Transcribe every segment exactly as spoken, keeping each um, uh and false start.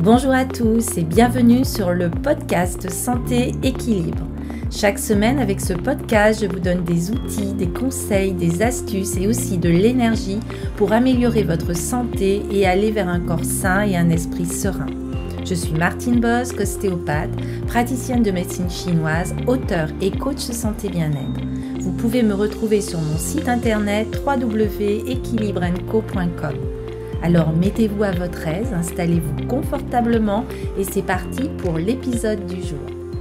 Bonjour à tous et bienvenue sur le podcast Santé Équilibre. Chaque semaine avec ce podcast, je vous donne des outils, des conseils, des astuces et aussi de l'énergie pour améliorer votre santé et aller vers un corps sain et un esprit serein. Je suis Martine Bosque, ostéopathe, praticienne de médecine chinoise, auteure et coach santé bien-être. Vous pouvez me retrouver sur mon site internet w w w point équilibre and co point com. Alors mettez-vous à votre aise, installez-vous confortablement et c'est parti pour l'épisode du jour.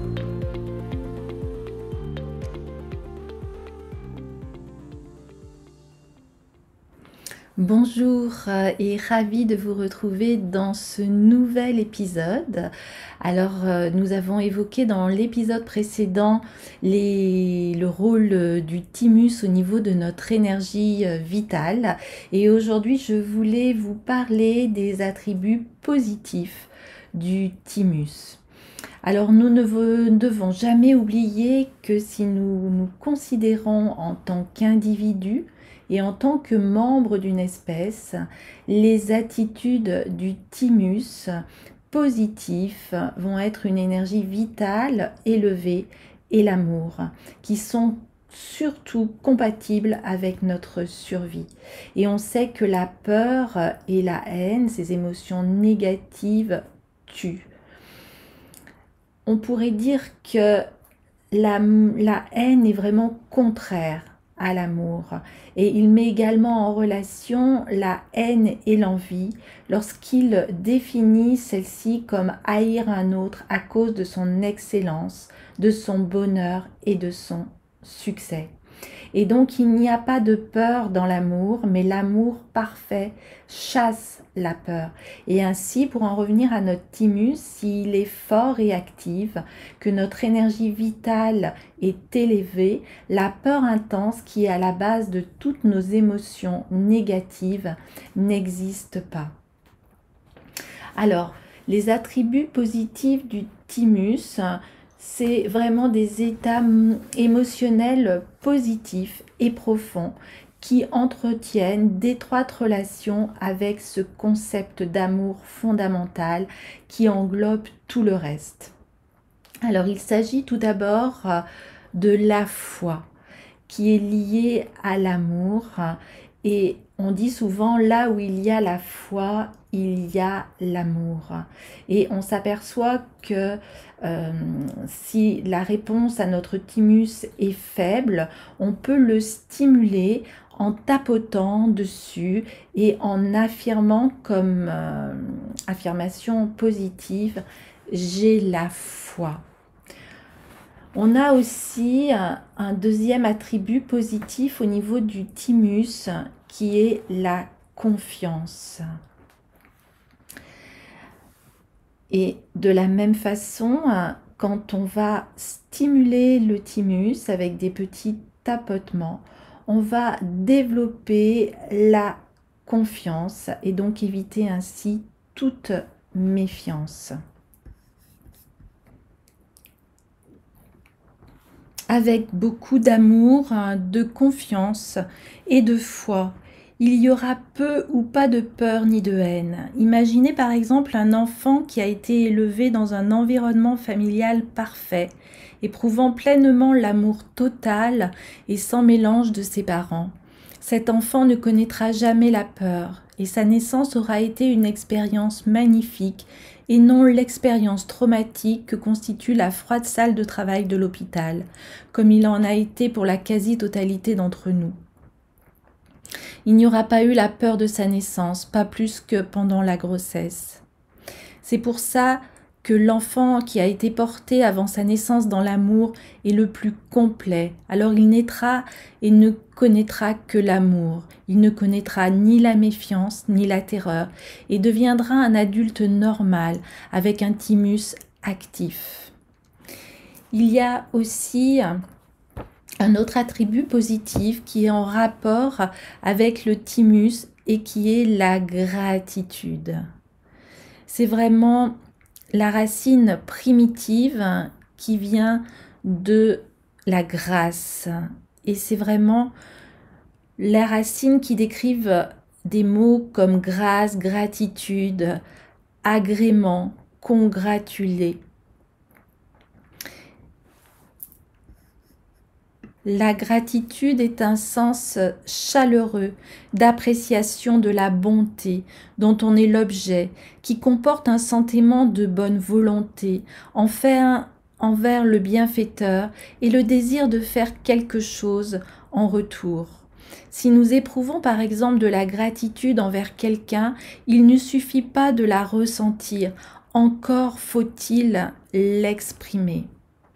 Bonjour et ravie de vous retrouver dans ce nouvel épisode. Alors nous avons évoqué dans l'épisode précédent les, le rôle du thymus au niveau de notre énergie vitale et aujourd'hui je voulais vous parler des attributs positifs du thymus. Alors nous ne devons jamais oublier que si nous nous considérons en tant qu'individus et en tant que membre d'une espèce, les attitudes du thymus positifs vont être une énergie vitale élevée et l'amour, qui sont surtout compatibles avec notre survie. Et on sait que la peur et la haine, ces émotions négatives, tuent. On pourrait dire que la, la haine est vraiment contraire à l'amour et il met également en relation la haine et l'envie lorsqu'il définit celle-ci comme haïr un autre à cause de son excellence, de son bonheur et de son succès. Et donc il n'y a pas de peur dans l'amour, mais l'amour parfait chasse la peur. Et ainsi, pour en revenir à notre thymus, s'il est fort et actif, que notre énergie vitale est élevée, la peur intense qui est à la base de toutes nos émotions négatives n'existe pas. Alors, les attributs positifs du thymus, c'est vraiment des états émotionnels positifs et profonds qui entretiennent d'étroites relations avec ce concept d'amour fondamental qui englobe tout le reste. Alors il s'agit tout d'abord de la foi qui est liée à l'amour et on dit souvent là où il y a la foi, il y a l'amour. Et on s'aperçoit que euh, si la réponse à notre thymus est faible, on peut le stimuler en tapotant dessus et en affirmant comme euh, affirmation positive « j'ai la foi ». On a aussi un, un deuxième attribut positif au niveau du thymus qui est la confiance. Et de la même façon, quand on va stimuler le thymus avec des petits tapotements, on va développer la confiance et donc éviter ainsi toute méfiance. Avec beaucoup d'amour, de confiance et de foi, il y aura peu ou pas de peur ni de haine. Imaginez par exemple un enfant qui a été élevé dans un environnement familial parfait, éprouvant pleinement l'amour total et sans mélange de ses parents. Cet enfant ne connaîtra jamais la peur et sa naissance aura été une expérience magnifique et non l'expérience traumatique que constitue la froide salle de travail de l'hôpital, comme il en a été pour la quasi-totalité d'entre nous. Il n'y aura pas eu la peur de sa naissance, pas plus que pendant la grossesse. C'est pour ça que l'enfant qui a été porté avant sa naissance dans l'amour est le plus complet. Alors il naîtra et ne connaîtra que l'amour. Il ne connaîtra ni la méfiance ni la terreur et deviendra un adulte normal avec un thymus actif. Il y a aussi un autre attribut positif qui est en rapport avec le thymus et qui est la gratitude. C'est vraiment la racine primitive qui vient de la grâce. Et c'est vraiment la racine qui décrive des mots comme grâce, gratitude, agrément, congratuler. La gratitude est un sens chaleureux d'appréciation de la bonté dont on est l'objet, qui comporte un sentiment de bonne volonté envers, envers le bienfaiteur et le désir de faire quelque chose en retour. Si nous éprouvons par exemple de la gratitude envers quelqu'un, il ne suffit pas de la ressentir, encore faut-il l'exprimer.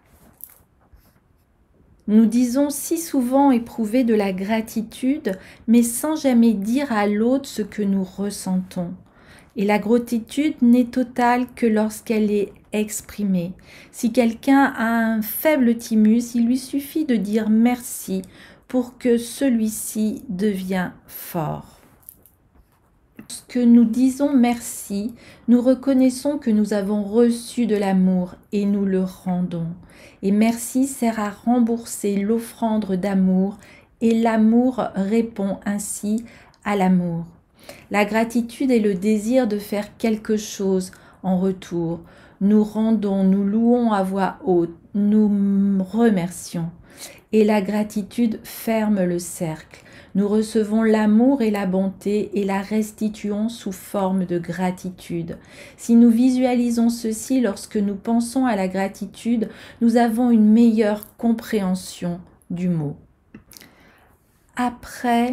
Nous disons si souvent éprouver de la gratitude, mais sans jamais dire à l'autre ce que nous ressentons. Et la gratitude n'est totale que lorsqu'elle est exprimée. Si quelqu'un a un faible thymus, il lui suffit de dire merci pour que celui-ci devienne fort. Lorsque nous disons merci, nous reconnaissons que nous avons reçu de l'amour et nous le rendons. Et merci sert à rembourser l'offrande d'amour et l'amour répond ainsi à l'amour. La gratitude est le désir de faire quelque chose en retour. Nous rendons, nous louons à voix haute, nous remercions. Et la gratitude ferme le cercle. Nous recevons l'amour et la bonté et la restituons sous forme de gratitude. Si nous visualisons ceci lorsque nous pensons à la gratitude, nous avons une meilleure compréhension du mot. Après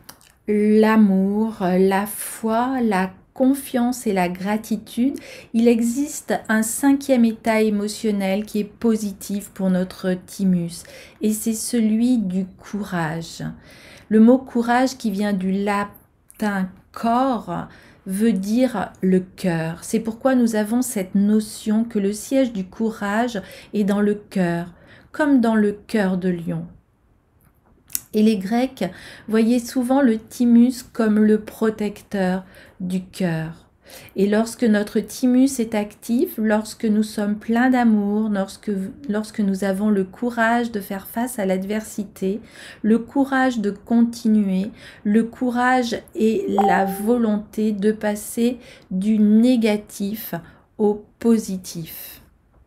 l'amour, la foi, la confiance et la gratitude, il existe un cinquième état émotionnel qui est positif pour notre thymus et c'est celui du courage. Le mot courage qui vient du latin cor veut dire le cœur. C'est pourquoi nous avons cette notion que le siège du courage est dans le cœur, comme dans le cœur de lion. Et les Grecs voyaient souvent le thymus comme le protecteur du cœur. Et lorsque notre thymus est actif, lorsque nous sommes pleins d'amour, lorsque, lorsque nous avons le courage de faire face à l'adversité, le courage de continuer, le courage et la volonté de passer du négatif au positif.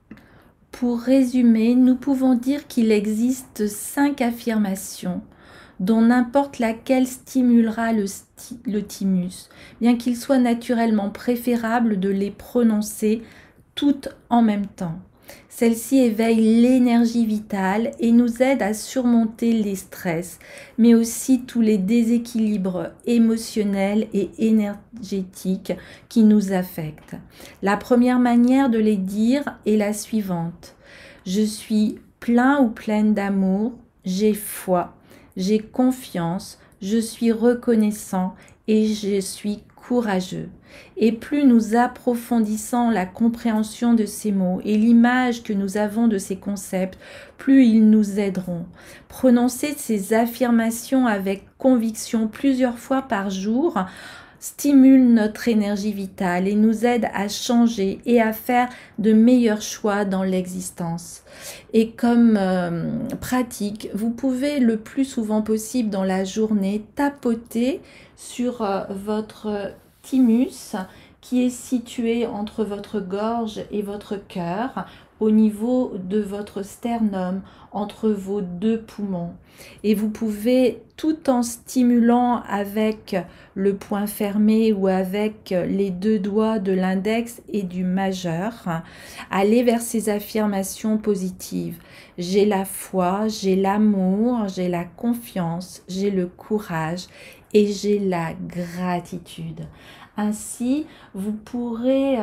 Pour résumer, nous pouvons dire qu'il existe cinq affirmations dont n'importe laquelle stimulera le, le thymus, bien qu'il soit naturellement préférable de les prononcer toutes en même temps. Celle-ci éveille l'énergie vitale et nous aide à surmonter les stress, mais aussi tous les déséquilibres émotionnels et énergétiques qui nous affectent. La première manière de les dire est la suivante. Je suis plein ou pleine d'amour, j'ai foi. J'ai confiance, je suis reconnaissant et je suis courageux. Et plus nous approfondissons la compréhension de ces mots et l'image que nous avons de ces concepts, plus ils nous aideront. Prononcer ces affirmations avec conviction plusieurs fois par jour stimule notre énergie vitale et nous aide à changer et à faire de meilleurs choix dans l'existence. Et comme euh, pratique, vous pouvez le plus souvent possible dans la journée tapoter sur euh, votre thymus qui est situé entre votre gorge et votre cœur, au niveau de votre sternum, entre vos deux poumons. Et vous pouvez, tout en stimulant avec le poing fermé ou avec les deux doigts de l'index et du majeur, aller vers ces affirmations positives. J'ai la foi, j'ai l'amour, j'ai la confiance, j'ai le courage et j'ai la gratitude. Ainsi, vous pourrez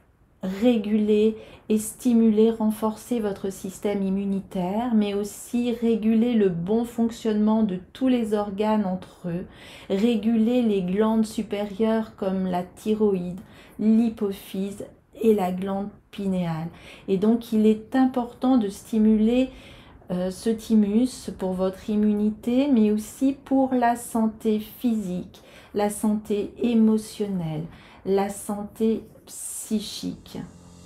réguler et stimuler, renforcer votre système immunitaire, mais aussi réguler le bon fonctionnement de tous les organes entre eux, réguler les glandes supérieures comme la thyroïde, l'hypophyse et la glande pinéale. Et donc, il est important de stimuler euh, ce thymus pour votre immunité, mais aussi pour la santé physique, la santé émotionnelle, la santé psychique.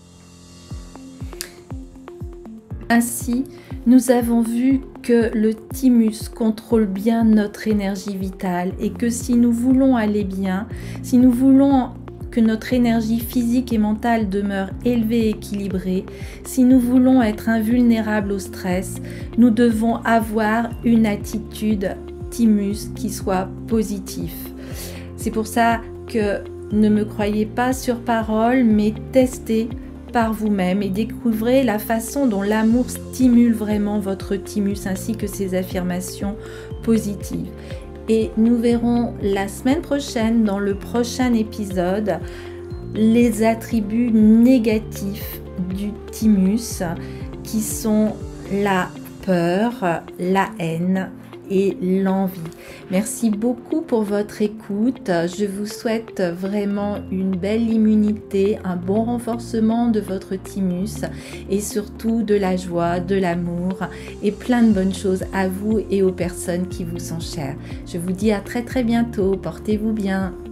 Ainsi, nous avons vu que le thymus contrôle bien notre énergie vitale et que si nous voulons aller bien, si nous voulons que que notre énergie physique et mentale demeure élevée et équilibrée, si nous voulons être invulnérables au stress, nous devons avoir une attitude thymus qui soit positive. C'est pour ça que ne me croyez pas sur parole, mais testez par vous-même et découvrez la façon dont l'amour stimule vraiment votre thymus ainsi que ses affirmations positives. Et nous verrons la semaine prochaine, dans le prochain épisode, les attributs négatifs du thymus qui sont la peur, la haine et l'envie. Merci beaucoup pour votre écoute. Je vous souhaite vraiment une belle immunité, un bon renforcement de votre thymus et surtout de la joie, de l'amour et plein de bonnes choses à vous et aux personnes qui vous sont chères. Je vous dis à très très bientôt. Portez-vous bien.